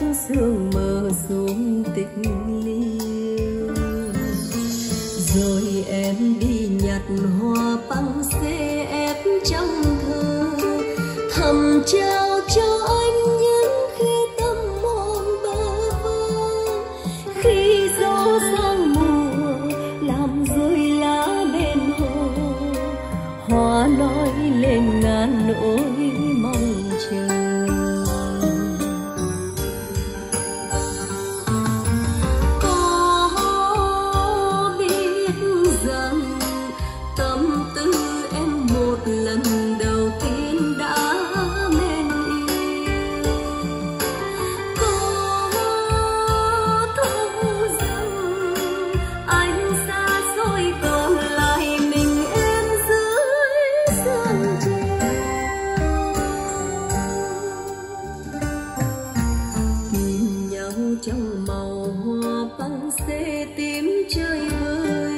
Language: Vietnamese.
sương mờ xuống tình liêu. Rồi em đi nhặt hoa băng xê ép trong thơ, thầm trao cho anh những khi tâm hồn bơ vơ. Khi gió sang mùa làm rơi lá bên hồ, hoa nói lên ngàn nỗi mong chờ. Có biết rằng tâm tư em một lần đầu tiên đã mến yêu. Có thấu rằng anh xa xôi còn lại mình em dưới sương chiều. Tìm nhau trong màu hoa băng xê tím chơi vơi,